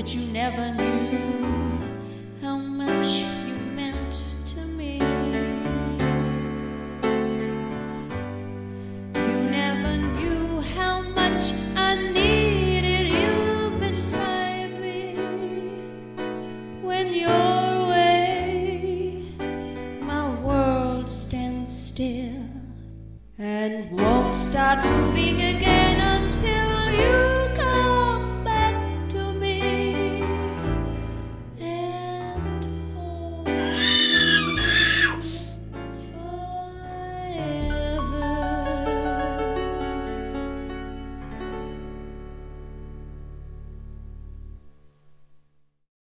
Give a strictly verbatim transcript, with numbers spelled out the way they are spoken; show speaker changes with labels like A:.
A: but you never knew how much you meant to me. You never knew how much I needed you beside me. When you're away, my world stands still and won't start moving